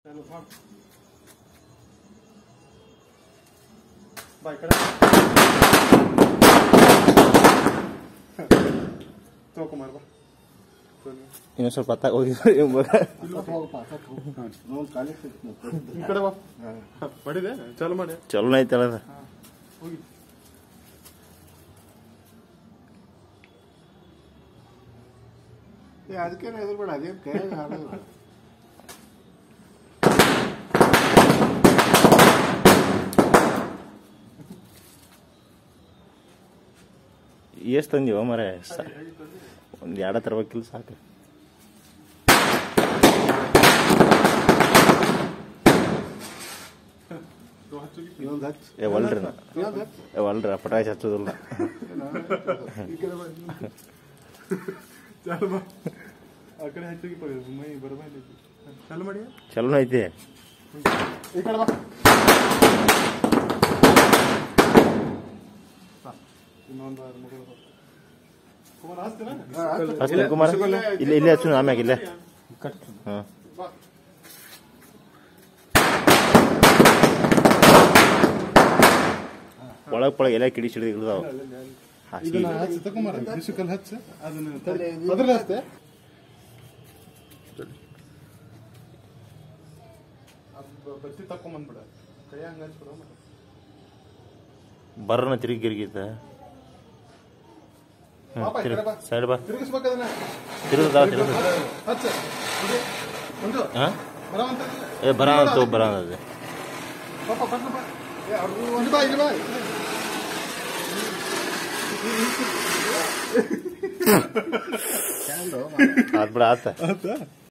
ಇನ್ನು ಸ್ವಲ್ಪ ಹತ್ತಾಗ ಹೋಗಿದ್ರೆ ಚಲೋ ಐತಲ್ಲ ಅದು. ಅದಕ್ಕೇನು ಹೆದರ್ಬೇಡ, ಅದೇನು ಕೈ ಹಾಡೋದು. ಎಷ್ಟು ತಂದೀವ ಮರ ಒಂದು ಎರಡು ತರಬೇಕಿಲ್ಲ ಸಾಕು. ಒಲ್ರಿ ಒಲ್ರಿ ಪಟಾಕಿ ಹಚ್ಚೋದಿಲ್ಲ. ಚಲೋ ಐತಿ. ಕುಮಾರ ಇಲ್ಲಿ ಇಲ್ಲೇ ಹಚ್ಚು ಆಮ್ಯಾಗ ಇಲ್ಲೇ. ಹಾಂ ಒಳಗೆ ಎಲ್ಲ ಕಿಡಿ ಸಿಡಿ ಇಳಿದಾವ. ಬರ್ರನ ತಿರುಗಿ ಗಿರ್ಗಿತ ಸೈಡ್ ಬಾ ತಿರುಗದ ಹಾಂ ಏ ಬರ ಬರ ಅದೇ ಆತ್ ಬಿಡ ಆತ.